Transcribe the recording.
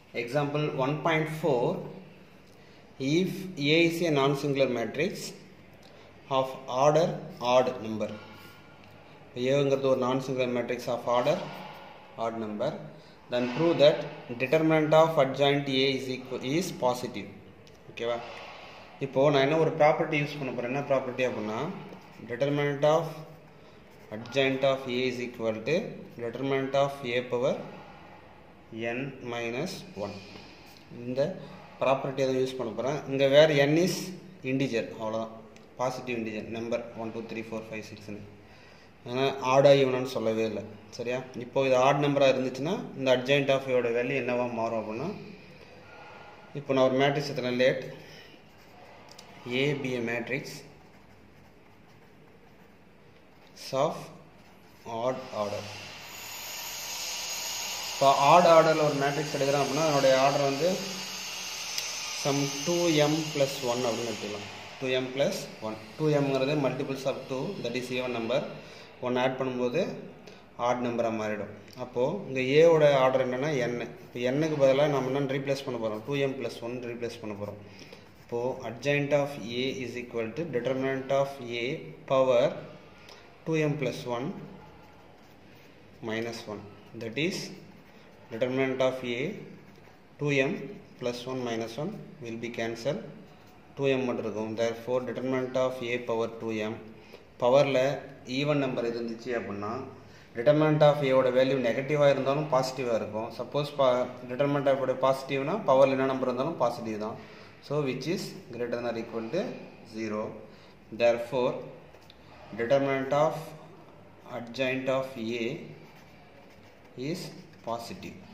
Example 1.4. If A is a non-singular matrix of order odd number, A is a non-singular matrix of order odd number, then prove that determinant of adjoint A is positive. Okay va? இப்போ நான் என்ன ஒரு property use பண்ண போறேன். என்ன property அப்படின்னா determinant of adjoint of A is equal to determinant of A power n minus 1. இந்த property அதை யூஸ் பண்ண போகிறேன். இங்கே வேறு n இஸ் இன்டிஜர், அவ்வளோதான், பாசிட்டிவ் இன்டிஜர் நம்பர் 1 2 3 4 5 6ன்னு. ஆனால் ஆடா ஈவனான்னு சொல்லவே இல்லை. சரியா? இப்போ இது ஆட் நம்பராக இருந்துச்சுன்னா இந்த அட்ஜாயிண்ட் ஆஃப் இதோட வேல்யூ என்னவா மாறும் அப்படின்னா, இப்போ நான் ஒரு மேட்ரிக்ஸ் எத்தனை let A be a matrix of odd order. இப்போ ஆட் ஆர்டரில் ஒரு மேட்ரிக்ஸ் எடுக்கிறேன் அப்படின்னா அதனுடைய ஆர்டர் வந்து சம் 2m + 1 அப்படின்னு எடுத்துக்கலாம். 2m + 1. 2mங்கிறது multiples of 2, that is even number. 1 odd பண்ணும்போது ஆட் நம்பராக மாறிடும். அப்போது இங்கே ஏவோட ஆர்டர் என்னென்னா n. இப்போ n-க்கு பதிலாக நம்ம என்ன ரீப்ளேஸ் பண்ண போகிறோம், 2m + 1 ரீப்ளேஸ் பண்ண போகிறோம். இப்போது adjoint of A is equal to determinant of A power 2m + 1 minus 1. That is determinant of A 2m + 1 minus 1 will be cancelled. 2m மட்டும் இருக்கும். Therefore determinant of A power 2m. பவரில் even number இருந்துச்சு அப்படின்னா determinant of A ஓட value நெகட்டிவாக இருந்தாலும் பாசிட்டிவாக இருக்கும். சப்போஸ் determinant of A பாசிட்டிவ்னா பவரில் என்ன நம்பர் இருந்தாலும் பாசிட்டிவ் தான். So which is greater than or equal to 0. Therefore determinant of adjoint of A is positive.